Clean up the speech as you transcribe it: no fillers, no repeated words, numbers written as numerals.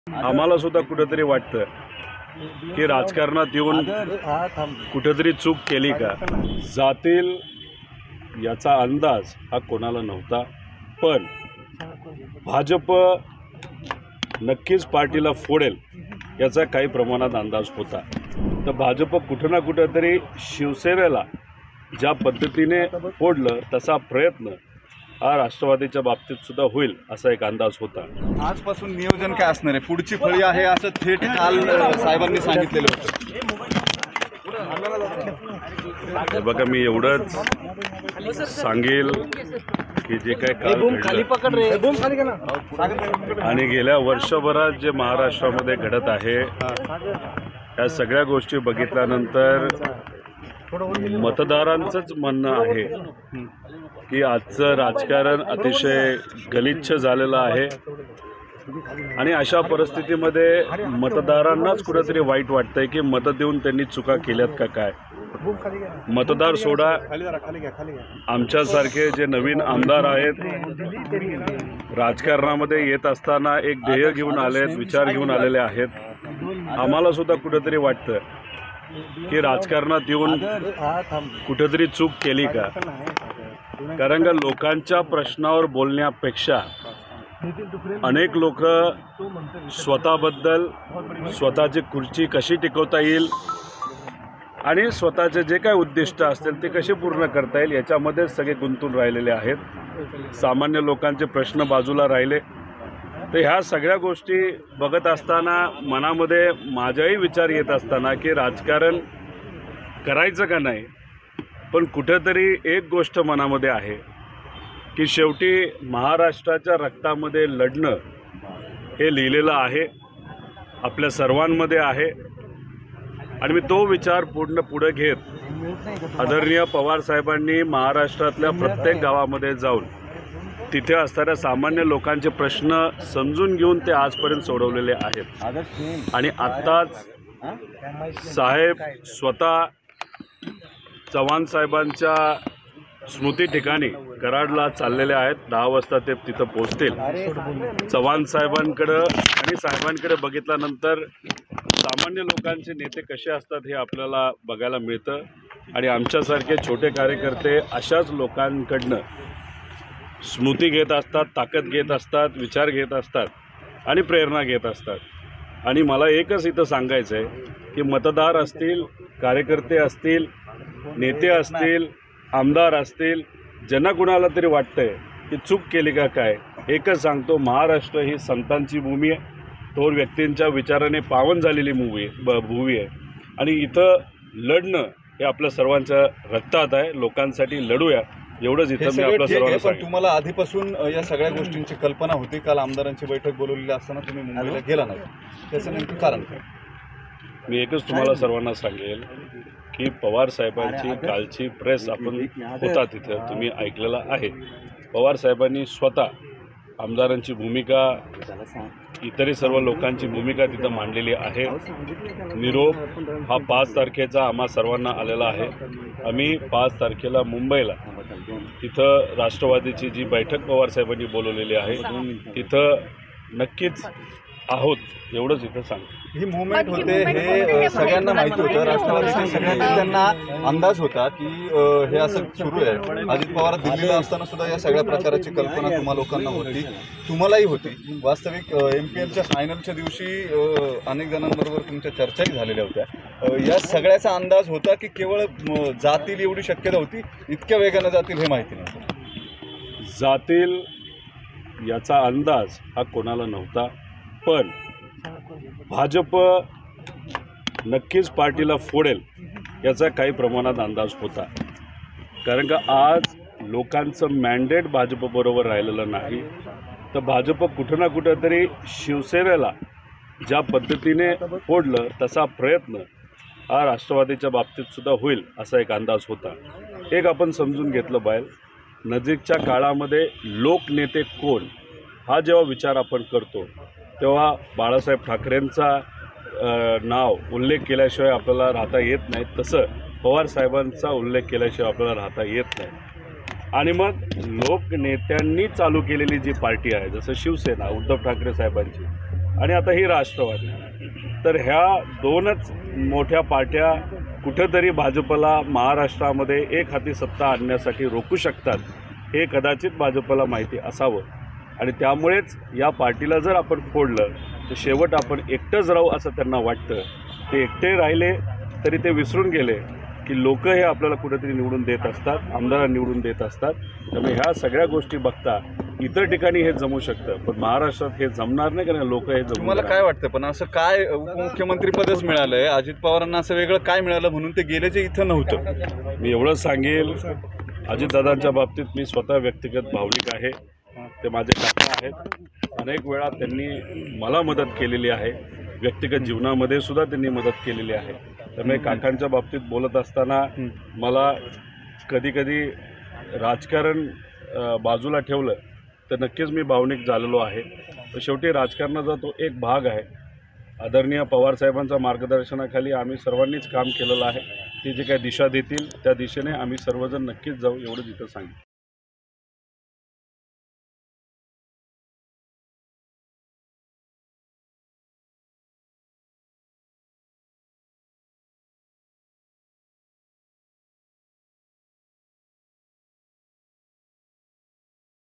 आम्हाला सुद्धा कुठेतरी वाटतं की राजकारणात येऊन कुठेतरी चूक केली का जातील याचा अंदाज हा कोणाला नव्हता। पण भाजप नक्कीच पार्टीला फोडेल याचा काही प्रमाणात अंदाज होता। तर भाजप कुठं ना कुठेतरी शिवसेनेला ज्या पद्धतीने फोडलं तसा प्रयत्न हा राष्ट्रवादीच्या बाबतीत सुद्धा होईल असा एक अंदाज होता। आजपासून नियोजन काय असणार आहे, पुढची फळी आहे असं थेट काल साहेबांनी सांगितलेलं होतं। बघा, मी एवढंच सांगेल की जे काही काल घडलं आणि गेल्या वर्षभरात जे महाराष्ट्रामध्ये घडत आहे या सगळ्या गोष्टी बघितल्यानंतर मतदारांचंच म्हणणं आहे की आजचं राजकारण अतिशय गलिच्छ झालेलं आहे आणि अशा परिस्थितीमध्ये मतदारांनाच कुठेतरी वाईट वाटतंय की मतं देऊन त्यांनी चुका केल्यात का काय। मतदार सोडा, आमच्यासारखे जे नवीन आमदार आहेत राजकारणामध्ये येत असताना एक ध्येय घेऊन आलेत, विचार घेऊन आलेले आहेत। आम्हाला सुद्धा कुठेतरी वाटतं की राजकारणात येऊन कुठेतरी चूक केली का, कारण का लोकांच्या प्रश्नावर बोलण्यापेक्षा अनेक लोक स्वतःबद्दल स्वतःची खुर्ची कशी टिकवता येईल आणि स्वतःचे जे काही उद्दिष्ट असतील ते कसे पूर्ण करता येईल याच्यामध्ये सगळे गुंतून राहिलेले आहेत। सामान्य लोकांचे प्रश्न बाजूला राहिले। तर ह्या सगळ्या गोष्टी बघत असताना मनामध्ये माझाही विचार येत असताना की राजकारण करायचं का नाही, पण कुठेतरी एक गोष्ट मनामध्ये आहे की शेवटी महाराष्ट्राच्या रक्तामध्ये लढणं हे लिहिलेलं आहे, आपल्या सर्वांमध्ये आहे। आणि मी तो विचार पुढे घेत आदरणीय पवारसाहेबांनी महाराष्ट्रातल्या प्रत्येक गावामध्ये जाऊन तिथे असणाऱ्या सामान्य लोकांचे प्रश्न समजून घेऊन ते आजपर्यंत सोडवलेले आहेत। आणि आत्ताच साहेब स्वतः चव्हाण साहेबांच्या स्मृती ठिकाणी कराडला चाललेले आहेत। 10 वाजता ते तिथं पोहोचतील। चव्हाण साहेबांकडे आणि साहेबांकडे बघितल्यानंतर सामान्य लोकांचे नेते कसे असतात हे आपल्याला बघायला मिळतं आणि आमच्यासारखे छोटे कार्यकर्ते अशाच लोकांकडनं स्मृती घेत असतात, ताकद घेत असतात, विचार घेत असतात आणि प्रेरणा घेत असतात। आणि मला एकच इथं सांगायचं आहे की मतदार असतील, कार्यकर्ते असतील, नेते असतील, आमदार असतील, ज्यांना कुणाला तरी वाटतंय की चूक केली का काय, एकच सांगतो, महाराष्ट्र ही संतांची भूमी आहे, थोर व्यक्तींच्या विचाराने पावन झालेली भूमी आहे आणि इथं लढणं हे आपल्या सर्वांच्या रक्तात आहे। लोकांसाठी लढूया एवढंच इथं मी आपल्या सर्वांना सांगेन। तुम्हाला आधीपासून या सगळ्या गोष्टींची कल्पना होती? काल आमदारांची बैठक बोलवलेली असताना तुम्ही मुंबईला गेला नाही, त्याचं नेमकं कारण काय? मी एकच तुम्हाला सर्वांना सांगेल की पवार साहेबांची कालची प्रेस आपण होता तिथं तुम्ही ऐकलेला आहे। पवार साहेबांनी स्वतः आमदारांची भूमिका, इतरही सर्व लोकांची भूमिका तिथं मांडलेली आहे। निरोप हा 5 तारखेचा आम्हा सर्वांना आलेला आहे। आम्ही 5 तारखेला मुंबईला तिथं राष्ट्रवादीची जी बैठक पवार साहेबांनी बोलवलेली आहे तिथं नक्कीच आहोत एवढंच इथं सांगतो। ही मुवमेंट होते हे सगळ्यांना माहिती होतं, राष्ट्रवादीच्या सगळ्या नेत्यांना अंदाज होता की हे असं सुरू आहे। अजित पवार दिल्लीला असताना सुद्धा या सगळ्या प्रकाराची कल्पना तुम्हा लोकांना होती, तुम्हालाही होती। वास्तविक MPLच्या फायनलच्या दिवशी अनेक जणांबरोबर तुमच्या चर्चाही झालेल्या होत्या। या सगळ्याचा अंदाज होता की केवळ जातील एवढी शक्यता होती, इतक्या वेगानं जातील हे माहिती नव्हतं? जातील याचा अंदाज हा कोणाला नव्हता, पण भाजप नक्कीच पार्टीला फोडेल याचा काही प्रमाणात अंदाज होता। कारण का आज लोकांचं मॅन्डेट भाजपबरोबर राहिलेलं नाही, तर भाजप कुठं ना कुठेतरी शिवसेनेला ज्या पद्धतीने फोडलं तसा प्रयत्न हा राष्ट्रवादीच्या बाबतीत सुद्धा होईल असा एक अंदाज होता। एक आपण समजून घेतलं पाहिजे, नजीकच्या काळामध्ये लोकनेते कोण हा जेव्हा विचार आपण करतो तेव्हा बाळासाहेब ठाकरेंचा नाव उल्लेख केल्याशिवाय आपल्याला राहता येत नाही, तसं पवारसाहेबांचा उल्लेख केल्याशिवाय आपल्याला राहता येत नाही। आणि मग लोकनेत्यांनी चालू केलेली जी पार्टी आहे जसं शिवसेना उद्धव ठाकरे साहेबांची, आणि आता ही राष्ट्रवादी. तर ह्या दोनच मोठ्या पार्ट्या कुठेतरी भाजपला महाराष्ट्रामध्ये एक हाती सत्ता आणण्यासाठी रोखू शकतात, हे कदाचित भाजपला माहिती असावं. आणि त्यामुळेच या पार्टीला जर आपण फोडलं तर शेवट आपण एकटंच राहू असं त्यांना वाटतं. ते एकटे राहिले तरी ते विसरून गेले की लोक हे आपल्याला कुठेतरी निवडून देत असतात, आमदारांना निवडून देत असतात. त्यामुळे ह्या सगळ्या गोष्टी बघता इतर ठिकाणी हे जमू शकतं, पण महाराष्ट्रात हे जमणार नाही, कारण लोक हे तुम्हाला काय वाटतं पण असं काय उपमुख्यमंत्रीपदच मिळालंय अजित पवारांना, असं वेगळं काय मिळालं म्हणून ते गेले जे इथं नव्हतं? मी एवढंच सांगेल, अजितदादांच्या बाबतीत मी स्वतः व्यक्तिगत भावनिक आहे. ते माझे काका आहेत. अनेक वेळा त्यांनी मला मदत केलेली आहे, व्यक्तिगत जीवनामध्ये सुद्धा त्यांनी मदत केलेली आहे. त्यामुळे काकांच्या बाबतीत बोलत असताना मला कधीकधी राजकारण बाजूला ठेवलं तर नक्कीच मी भावनिक झालेलो आहे. तर शेवटी राजकारणाचा तो एक भाग आहे. आदरणीय पवारसाहेबांच्या मार्गदर्शनाखाली आम्ही सर्वांनीच काम केलेलं आहे. ते जे काही दिशा देतील त्या दिशेने आम्ही सर्वजण नक्कीच जाऊ, एवढंच इथं सांगितलं.